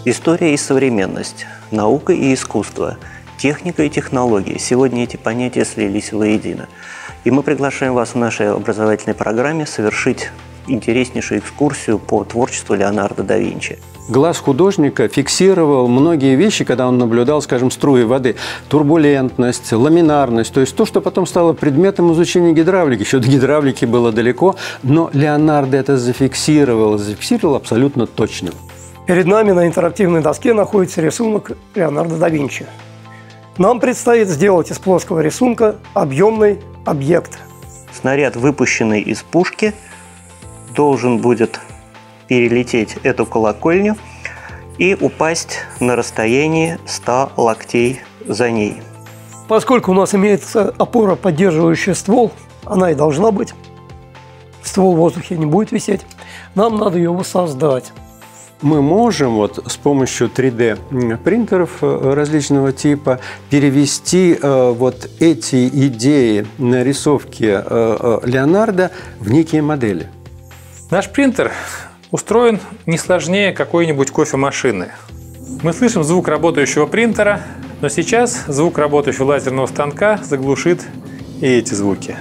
История и современность, наука и искусство, техника и технологии. Сегодня эти понятия слились воедино. И мы приглашаем вас в нашей образовательной программе совершить интереснейшую экскурсию по творчеству Леонардо да Винчи. Глаз художника фиксировал многие вещи, когда он наблюдал, скажем, струи воды. Турбулентность, ламинарность, то есть то, что потом стало предметом изучения гидравлики. Еще до гидравлики было далеко, но Леонардо это зафиксировал абсолютно точно. Перед нами на интерактивной доске находится рисунок Леонардо да Винчи. Нам предстоит сделать из плоского рисунка объемный объект. Снаряд, выпущенный из пушки, должен будет перелететь эту колокольню и упасть на расстоянии 100 локтей за ней. Поскольку у нас имеется опора, поддерживающая ствол, она и должна быть. Ствол в воздухе не будет висеть. Нам надо ее воссоздать. Мы можем с помощью 3D принтеров различного типа перевести эти идеи нарисовки Леонардо в некие модели. Наш принтер устроен не сложнее какой-нибудь кофемашины. Мы слышим звук работающего принтера, но сейчас звук работающего лазерного станка заглушит и эти звуки.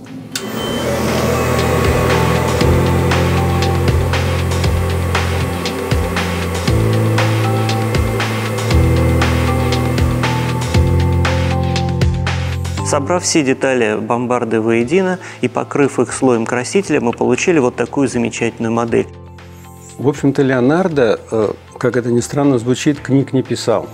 Собрав все детали бомбарды воедино и покрыв их слоем красителя, мы получили вот такую замечательную модель. В общем-то, Леонардо, как это ни странно звучит, книг не писал.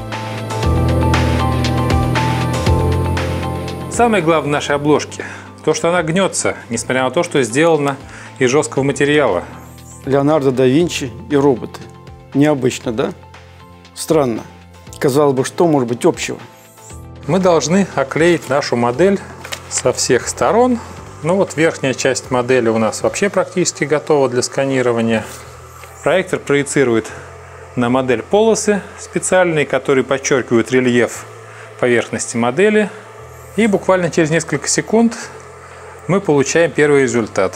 Самое главное в нашей обложке – то, что она гнется, несмотря на то, что сделана из жесткого материала. Леонардо да Винчи и роботы. Необычно, да? Странно. Казалось бы, что может быть общего? Мы должны оклеить нашу модель со всех сторон. Верхняя часть модели у нас вообще практически готова для сканирования. Проектор проецирует на модель полосы специальные, которые подчеркивают рельеф поверхности модели. И буквально через несколько секунд мы получаем первый результат.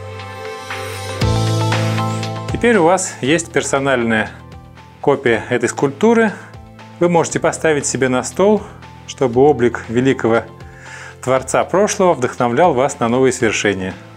Теперь у вас есть персональная копия этой скульптуры. Вы можете поставить себе на стол, чтобы облик великого творца прошлого вдохновлял вас на новые свершения.